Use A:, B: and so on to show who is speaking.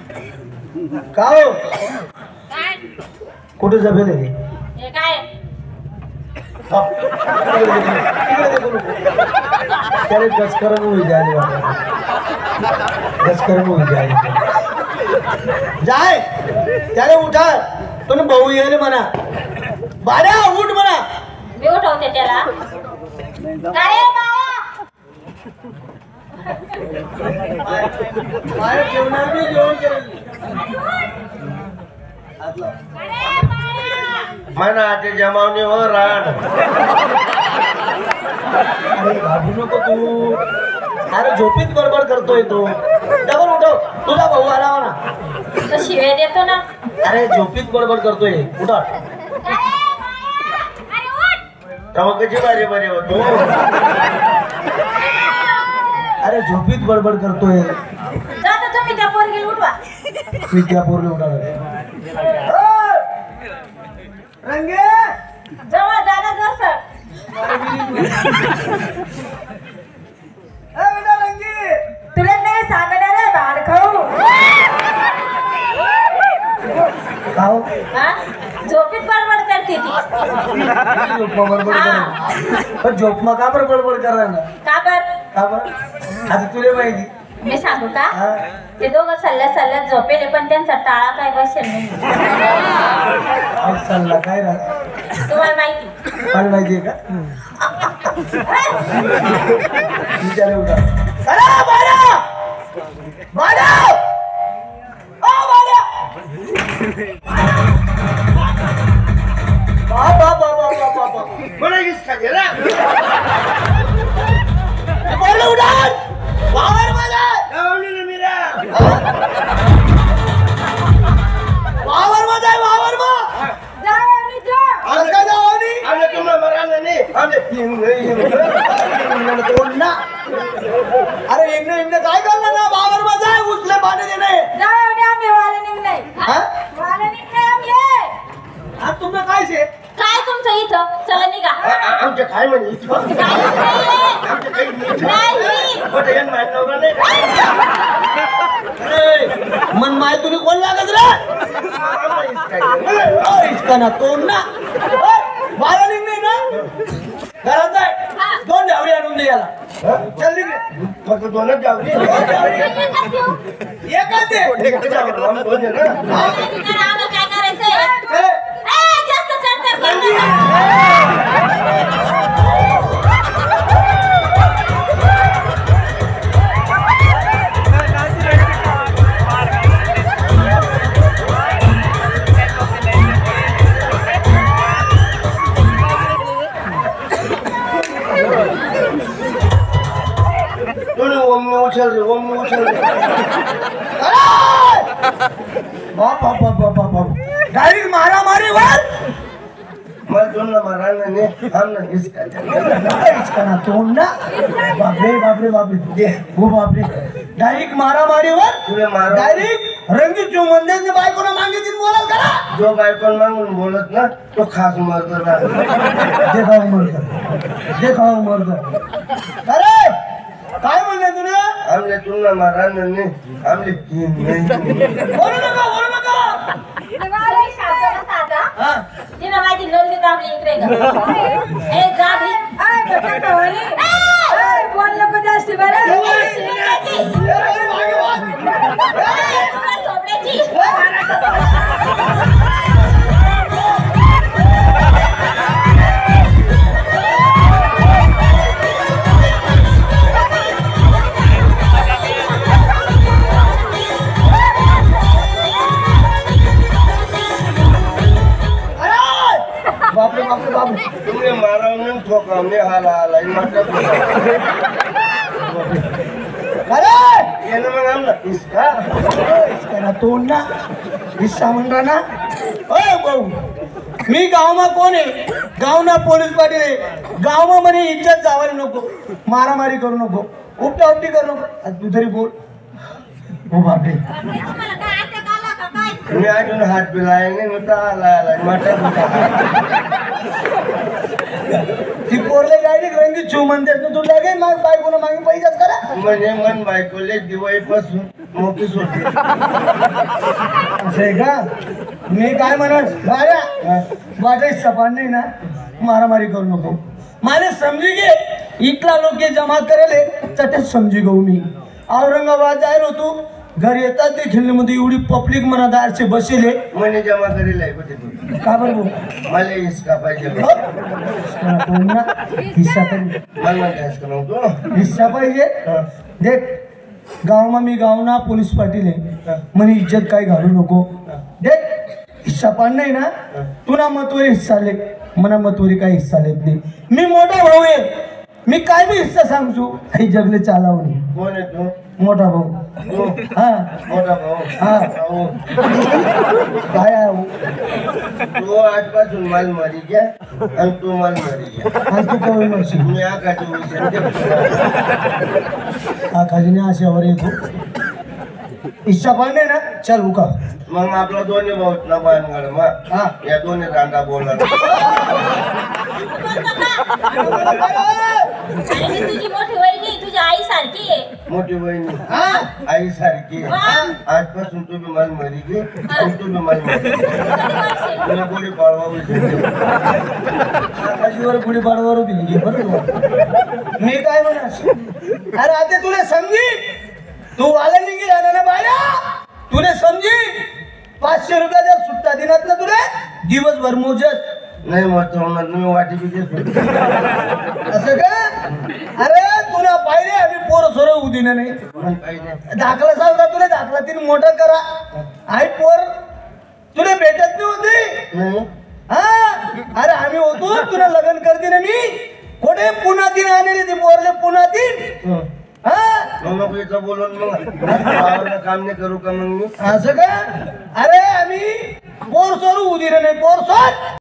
A: का हो
B: काय
A: कुठे जमेल हे
B: हे काय
A: त्याला गचकरण होई जाय गचकरण होई जाय जाय त्याला उठा पण भाऊ येईल म्हणा बाळा उठ म्हणा
B: मी उठवते त्याला काय रे बाळा
A: बाहेर जेवणार मी जेवण केलं
C: म्हणा ते जमावणी हो राड
A: अरे घाबरू नको तू अरे झोपीत बडबड करतोय तू डबल उठव तुझा भाऊ आला म्हणा
B: तो शिव्या देतो ना
A: अरे झोपीत बडबड करतोय उठा
C: तेव्हा कशी बारी बारी होतो
A: अरे झोपीत बडबड करतोय
B: जाता तुम्ही त्या पोरगीला उठवा
A: मी त्या पोरले उठाला रंगे
B: जवळ जाणं जसं
A: रंगे
B: तुला नाही सांगणार आहे बाळ खाऊ
A: खाओ
B: हा झोपीत बडबड करते ती
A: झोपमा बडबड कर पण झोपमा का बरं बडबड करा ना
B: का बर
A: का बरं आता तुला माहिती
B: मी सांगू का
A: हा?
B: ते दोघं सल्ल्यात झोपेले पण त्यांचा टाळा काय बसेल नाही
A: आज चालला काय रा
B: तुम्हाला माहिती
A: मला माहितीये का विचार उठा अरे बाळा बाळा ओ बाळा बाबा
C: मला इसका जरा
A: बोल उठा वावर माझा
C: जमावणी मेरा
A: वावर माझा वावर मा
B: जाऊ आणि जा
A: आज काय जाऊ नी
C: हमने तुमला मराना नहीं हमने
A: तोड ना अरे एकने काय करणार ना वावर माझा उचले पाणी देणे
B: जाऊ आणि आम्ही वाला निघलाय
A: हा
B: वाला निघलाय आम्ही
A: आज तुमचं काय शे
B: काय तुमचं इथं चला निघा
C: आमच्या काय म्हणे इथं आमच्या काही
B: नाही
C: पटेन मानवरा नाही
A: मन माय तुम्ही कोण लागत रे
C: आम्हाला इसका
A: इसका ना तोड ना वाला निघणे ना घरात जाय दोन झावरी आणून दे याला चल निघ
C: फक्त दोनच जाऊ दे
A: एकच दे
C: एक जाऊ हम दोन जण
B: आम्हाला काय करायचंय जास्त चढतर
C: ओम उचल
A: डायरेक्ट मारा मारी वर
C: मला दोन मारा नाही हम ना इसका
A: इसका ना तोड ना बापरे दे हो बापरे डायरेक्ट मारा मारी वर
C: तुला मारा
A: डायरेक्ट रंगी चुमंदे बायको ना मागितली बोलाल करा
C: जो बायकोन मागून बोलत ना तो खास मरतो
A: देखाव मर्द अरे काय म्हणले तुला
C: हमने तुमला मारा नाही हमने
A: बोलू नका
B: साधा तिला माहिती नोंद देतो आपल्या इकडे ए जा भी बोल नको जास्त बरं
A: बापरे
C: तुमने मारा नहीं ठोका हमने हाला मतलब
A: अरे
C: ये ना मग हमला
A: इसका ना तोड ना हिस्सा म्हणता ना ओय भाऊ मी गावमा कोण आहे गावना पोलीस पाटील आहे गावमा म्हणे इज्जत जावायला नको मारामारी करू नको उपटा उपटी करू नको आज तू तरी बोल हो बापरे
C: मी अजून हात पिलाय नाही नुसता आला मटण
A: ती पोरले डायरेक्ट रंगी चू म्हणतेस ना तू लगेच मग बायकोनं मागे पैसेच करा
C: म्हणजे मन बायकोले दिवाळी पासून मोठी सोडली
A: असं आहे का? मी काय म्हणत बाळ्या माझा सपान नाही ना मारामारी करू नको. मला समजी घे इथला लोक जमा करेल चटच समजी घेऊ. मी औरंगाबाद जायला होतो. घरी येतात ते खिल्लीमध्ये एवढी पब्लिक मना दारचे बसेले.
C: मनी जमा करेल आहे कुठे तू
A: का बरं
C: मला हिसका पाहिजे
A: हिस्सा पाहिजे.
C: मला म्हणते हिसका नव्हतो
A: हिस्सा पाहिजे. देख गावमा मी गावना पोलीस पाटील आहे. म्हणे इज्जत काय घालू नको. देख हिस्सा पान नाही ना तुला मतवरी हिस्सा ले मना मतवरी काही हिस्सा लेत नाही. मी मोठा भाऊ आहे. मी काय बी हिस्सा सांगतो काही जगले चालावणी.
C: कोण आहे तू
A: मोठा भाऊ.
C: तू
A: हा
C: मोठा भाऊ
A: हा.
C: भाऊ
A: काय आहे भाऊ?
C: तू आजपासून माल मारी घ्या आणि तू माल मारी घ्या.
A: आणि तू कवळी म्हणशील
C: मी आकाशी विषय
A: हा खजिने अशावर येतो. हिस्सा पान नाही ना चल उका.
C: मग आपला दोन्ही भाऊ ना बांधगाड मग
A: हा
C: या दोन्ही दांडा बोलणार
B: आणि मी तुझी मोठी वहिनी तुझी आई सारखी आहे.
C: मोठी बहिणी
A: हा
C: आई सारखी
B: वा.
C: आजपासून तू बी माल मारी घे आणि तू बी माल मारी
B: कधी वाटशील?
C: तुला कोणी पाळवा विषय
A: आकाशीवर गुढी पाडवर दिली बरोबर. मी काय म्हणा अरे आता तुला समजी तू वाला निघी राहणार ना बाया. तुला समजी 500 रुपयाच्या सुट्टा दिनात ना तुला दिवसभर मोजत
C: नाही मत होणार तुम्ही वाटी बी
A: असं का? अरे तुला पाहिजे आम्ही पोरं सोरं होऊ दिलं नाही.
C: पाहिजे
A: दाखला सांगता तुला दाखला तिने मोठा करा. आई पोर तुला भेटत नव्हती.
C: नाही
A: हा अरे आम्ही होतो तुला लग्न करते ना मी. कुठे पुण्यातील आणले ते पोरले पुण्यातील. हा
C: मग नको इथं बोलून मग गावाला काम नाही करू का मग मी
A: असं का? अरे आम्ही पोर सोर होऊ दिलं नाही. पोर सोर